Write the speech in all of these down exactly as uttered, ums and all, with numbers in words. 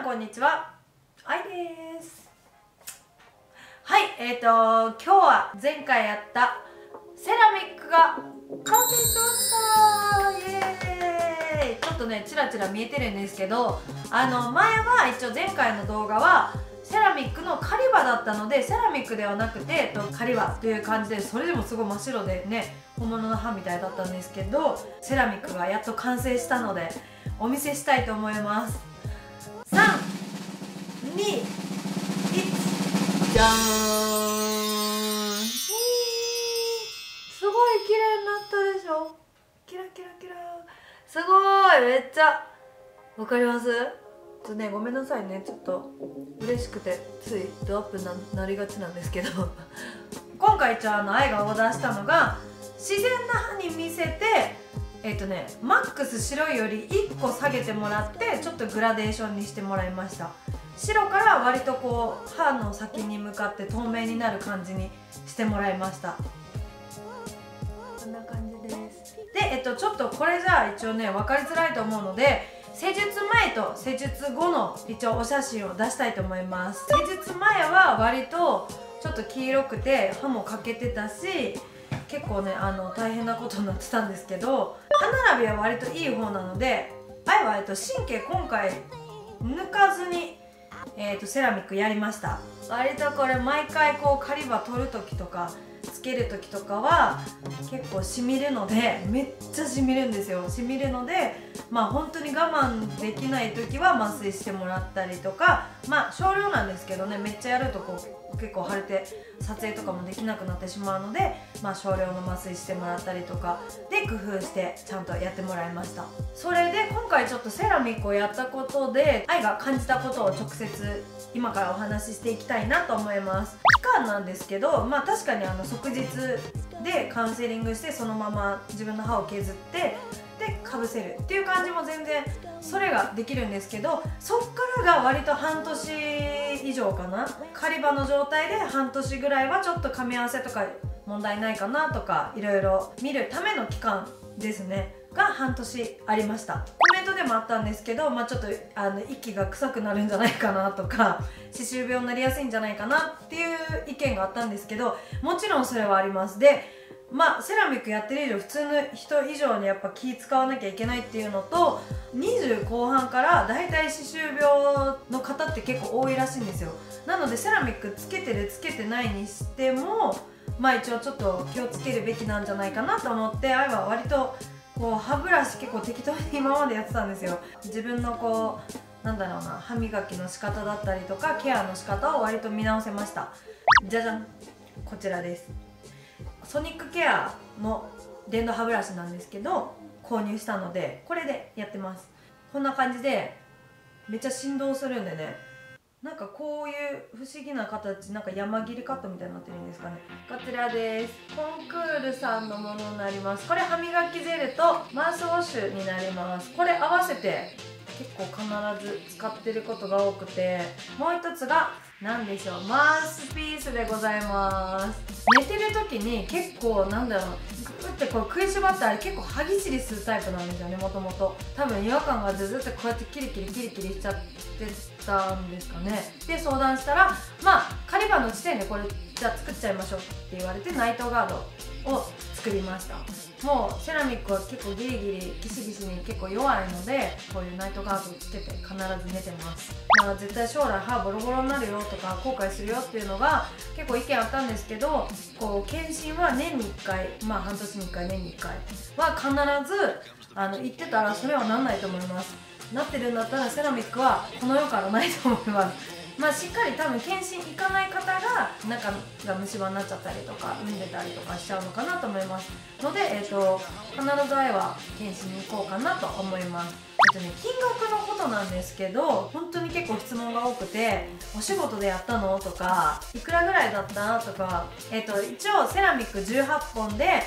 んこんにちは、あいです。はい、えーと今日は前回やったセラミックが完成しました。イエーイ。ちょっとねチラチラ見えてるんですけど、あの前は一応前回の動画はセラミックの狩り場だったので、セラミックではなくて狩り場という感じで、それでもすごい真っ白でね本物の歯みたいだったんですけど、セラミックがやっと完成したのでお見せしたいと思います。さん、に、いち、じゃーん。すごい綺麗になったでしょ。キラキラキラ。すごい、めっちゃわかります？ちょっとね、ごめんなさいね、ちょっと嬉しくてついドアップななりがちなんですけど今回一応あの愛がオーダーしたのが自然な歯に見せて、えっとねマックス白いよりいっこ下げてもらって、ちょっとグラデーションにしてもらいました。白から割とこう歯の先に向かって透明になる感じにしてもらいました。こんな感じです。で、えっとちょっとこれじゃあ一応ね分かりづらいと思うので、施術前と施術後の一応お写真を出したいと思います。施術前は割とちょっと黄色くて歯も欠けてたし、結構ねあの大変なことになってたんですけど、歯並びは割といい方なので、愛は、えっと、神経今回抜かずに、えー、とセラミックやりました。割とこれ毎回こう狩り場取る時とかつける時とかは結構しみるので、めっちゃしみるんですよ。しみるので、まあ本当に我慢できない時は麻酔してもらったりとか、まあ少量なんですけどね、めっちゃやるとこう結構腫れて撮影とかもできなくなってしまうので、まあ少量の麻酔してもらったりとかで工夫してちゃんとやってもらいました。それで今回ちょっとセラミックをやったことで愛が感じたことを直接今からお話ししていきたいなと思います。期間なんですけど、まあ確かにあの即日でカウンセリングしてそのまま自分の歯を削ってでかぶせるっていう感じも全然それができるんですけど、そっからが割と半年以上かな、狩り場の状態で半年ぐらいはちょっと噛み合わせとか問題ないかなとかいろいろ見るための期間ですねが半年ありました。コメントでもあったんですけど、まあ、ちょっとあの息が臭くなるんじゃないかなとか歯周病になりやすいんじゃないかなっていう意見があったんですけど、もちろんそれはあります。でまあセラミックやってる以上普通の人以上にやっぱ気使わなきゃいけないっていうのと、にじゅう後半からだいたい歯周病の方って結構多いらしいんですよ。なのでセラミックつけてるつけてないにしても、まあ一応ちょっと気をつけるべきなんじゃないかなと思って、愛は割とこう歯ブラシ結構適当に今までやってたんですよ。自分のこうなんだろうな、歯磨きの仕方だったりとかケアの仕方を割と見直せました。じゃじゃん、こちらです。ソニックケアの電動歯ブラシなんですけど、購入したのでこれでやってます。こんな感じでめっちゃ振動するんでね、なんかこういう不思議な形、なんか山切りカットみたいになってるんですかね。こちらです。コンクールさんのものになります。これ歯磨きジェルとマウスウォッシュになります。これ合わせて結構必ず使ってることが多くて、もう一つが何でしょう、マウスピースでございます。寝てる時に結構なんだろう、グーってこう食いしばったら結構歯ぎしりするタイプなんですよね、もともと。多分違和感がずずっとこうやってキリキリキリキリしちゃってたんですかね。で相談したら、まあ狩り場の時点でこれじゃあ作っちゃいましょうって言われてナイトガードを作りました。もうセラミックは結構ギリギリギシギシに結構弱いので、こういうナイトガードをつけて必ず寝てます。まあ絶対将来歯ボロボロになるよとか後悔するよっていうのが結構意見あったんですけど、こう検診は年にいっかい、まあ半年にいっかい、年にいっかいは必ずあの行ってたらそれはなんないと思います。なってるんだったらセラミックはこの世からないと思います。まあしっかり多分検診行かない方が中が虫歯になっちゃったりとか産んでたりとかしちゃうのかなと思いますので、えー、と必ず愛は検診に行こうかなと思います。えっとね、金額のことなんですけど、本当に結構質問が多くて、お仕事でやったのとかいくらぐらいだったとか、えっと一応セラミックじゅうはっぽんで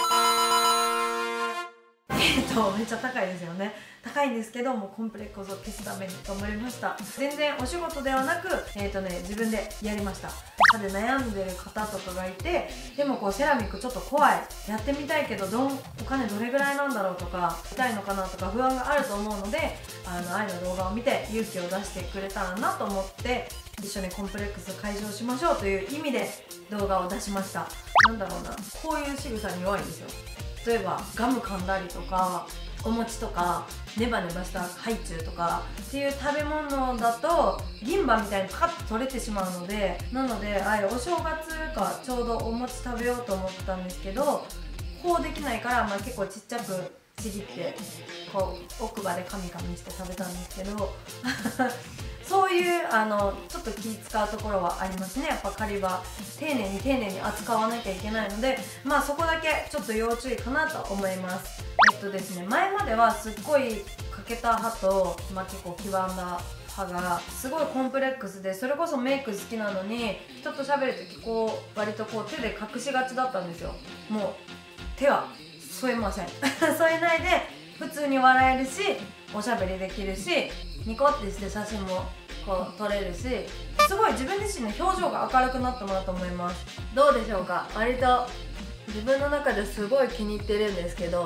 えっとめっちゃ高いですよね。高いんですけども、コンプレックスを消すために頑張りました。全然お仕事ではなく、えっとね自分でやりました。 歯で悩んでる方とかがいて、でもこうセラミックちょっと怖い、やってみたいけどどんお金どれぐらいなんだろうとか、痛いのかなとか不安があると思うので、あの愛の動画を見て勇気を出してくれたらなと思って、一緒にコンプレックス解消しましょうという意味で動画を出しました。なんだろうな、こういう仕草に弱いんですよ。例えばガム噛んだりとか、お餅とかネバネバしたハイチュウとかっていう食べ物だと銀歯みたいにパカッと取れてしまうので、なのであれお正月かちょうどお餅食べようと思ったんですけど、こうできないから、まあ、結構ちっちゃくちぎってこう奥歯でカミカミして食べたんですけどそういうあのちょっと気使うところはありますね。やっぱ狩りは丁寧に丁寧に扱わなきゃいけないので、まあそこだけちょっと要注意かなと思います。えっとですね、前まではすっごい欠けた歯と、まあ、結構黄ばんだ歯がすごいコンプレックスで、それこそメイク好きなのに人と喋る時こう割とこう手で隠しがちだったんですよ。もう手は添えません添えないで普通に笑えるし、おしゃべりできるし、ニコってして写真もこう撮れるし、すごい自分自身の表情が明るくなったものだと思います。どうでしょうか。割と自分の中ですごい気に入ってるんですけど、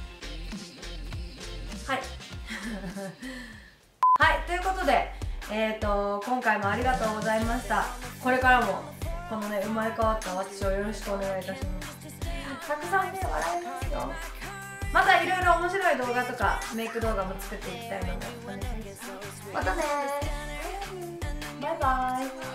はいはい、ということで、えーと今回もありがとうございました。これからもこのね生まれ変わった私をよろしくお願いいたします。たくさんね笑えますよ。またいろいろ面白い動画とかメイク動画も作っていきたいのでお願いします。またねー、バイバイ。